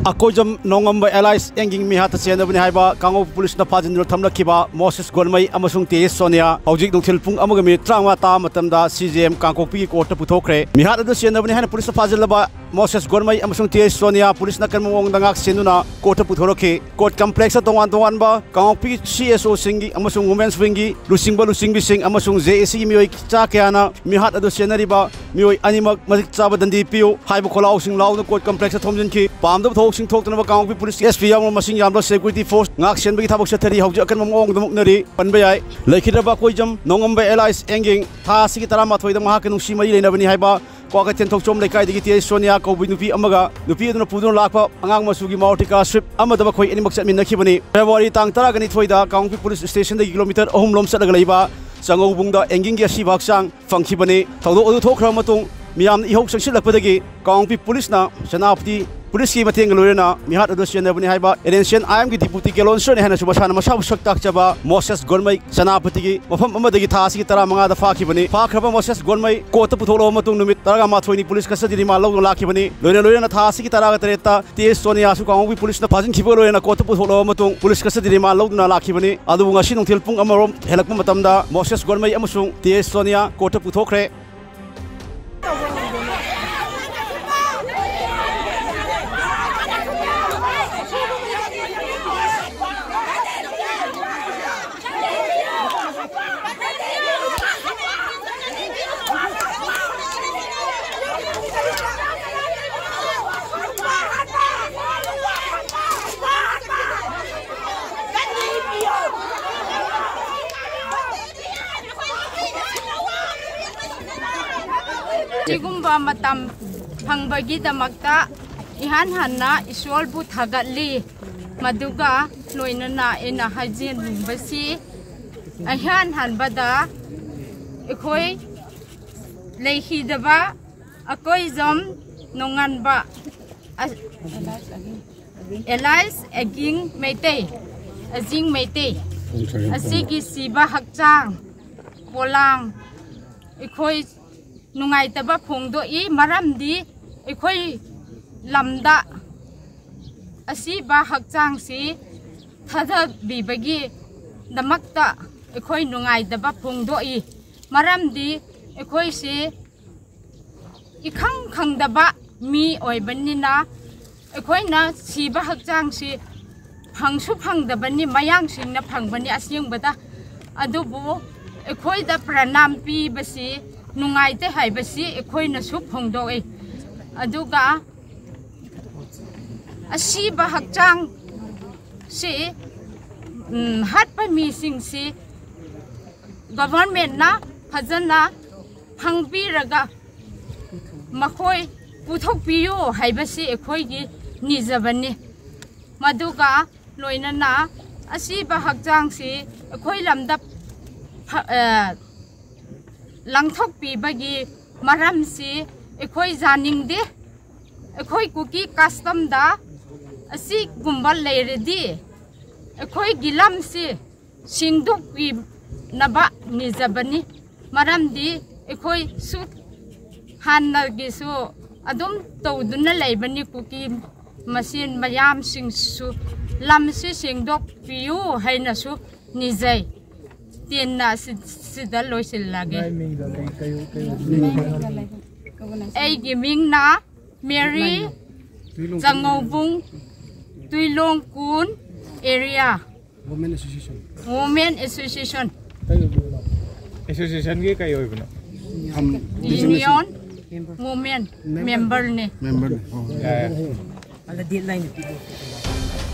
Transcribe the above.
Akojam Nongamba allies enging meehatta chenabani haiba Kango police na phajin thamlakhiba Moses Gonmai amasung T Sonia hojik nungthil pung amaga minute 35 ta matamda CJM Kangkokpi court puthokhre meehatta du chenabani hana police phajin laba Moses Gonmai amasung T Sonia police na kanmong dangak senuna court puthorokhe court complex tongan ba Kangkokpi CSO singi amasung women's wingi lusing bising amasung JAC mioi cha kyana meehatta du chenariba mioi animak mazik chaba dandi piu haiba kholau sing lau court complex thomjinkhre pamda sing talk to Kangkokpi police SP yang masing yamla security force ngak sen bagi thabok sathari hauja kan mong dum nari panbayai laikhidaba koijam Nongamba allies enging tha sigi tara mathoi da maha kanung simai leinabani haiba kwaka ten thok chom laikai digi T Sonia ko nupi amaga nupi aduna pudun lakpa angang masugi mautika strip amadaba khoi animak chatmin nakhibani February tang tara gani thoida Kangkokpi police station da kilometer ahum lom sat laiba sangobungda enging gi si baksang fangkhibani thodo odu thokhra matung miyam ihok sangsil lakpadagi Kangkokpi police na senapati police ki mateng loirena meehatta du chenabani haiba edensian IM ki deputy kelonser ne hana subasana masab saktak chaba Moses Gonmai senapati ki mafam amadagi thasi ki tara manga da fakhibani fakhraba Moses Gonmai court putholo matung numit taraga mathoi ni police kasadi ma lo lakhibani loirena thasi ki tara ga tereta T Sonia su Kangkokpi police na phajin khibo loirena court putholo matung police kasadi ma lo na lakhibani adu ngasi nungthil pung amarom helakma matamda Moses Gonmai amasung T Sonia court puthokhre Sigumba matam pangbagi damakta ihan hanna isol bu thagatli maduga loinana ena hajin basi ihan hanbada ekhoi leikhidaba akoi zom Nongamba allies aging meite azing meite asigi siba hakchang polang ekhoi nungai taba phongdo I maramdi ekhoi lamda asi ba hakchang si thada bibagi damakta ekhoi nungai taba phongdo I maramdi ekhoi si ikhang khangdaba mi oibanina ekhoi na siba hakchang si phangsu phangdabani mayang singna phangbani asingbada adubu ekhoi da pranam pi basi nungai te haiba si ekhoi na su phongdoi aduga asi ba hakchang si hatpa mi sing si government na phajana phangbiraga makhoi puthokpiyo haiba si ekhoi gi nijabani maduga loinana asi ba hakchang si ekhoi lamda langthok pi bagi maram si ekhoi janing de ekhoi kuki custom da asi gumbal leiredi ekhoi gilam si singdok pi naba nijabani maram di ekhoi su hanna gi su adum tawduna leibani kuki machine mayam sing su lam si singdok piu haina su nijai Tiena sida loisil lagi. Ay giming na Mary Zangobung Tuilong Kun area. Women Association. Women Association. Association ke kayo ibu na? Union Women member ne. Member. Ada deadline itu.